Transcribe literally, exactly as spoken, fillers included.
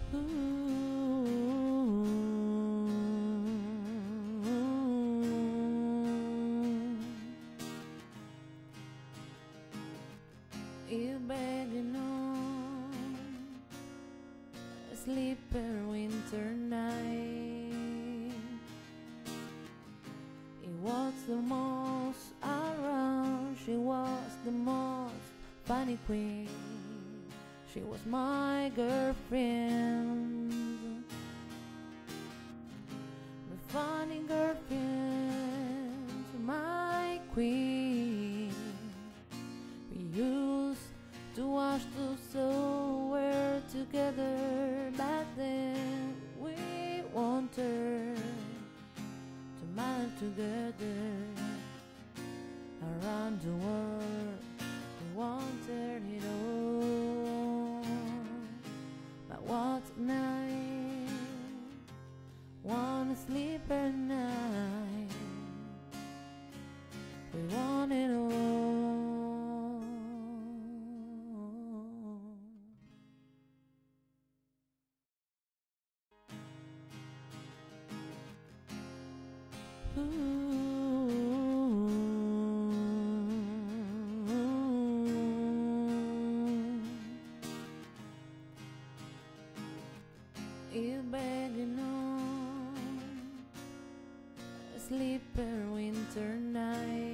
You're begging on a sleeper winter night. He was the most around, she was the most funny queen. She was my girlfriend, my funny girlfriend, my queen. We used to watch the show, we're together back then. We wanted to marry together around the world. We wanted it all, but what night, one sleeper night, we want it all. You're begging on a sleeper winter night.